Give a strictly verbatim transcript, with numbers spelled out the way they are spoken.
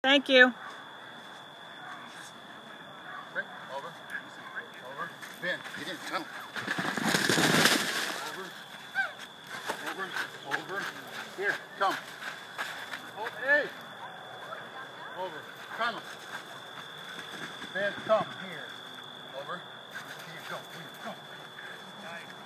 Thank you. Right, over, over. Ben, get in, come. Over, over, over. Here, come. Oh, hey. Over, come. Ben, come here. Over. Here, go, here, go. Nice.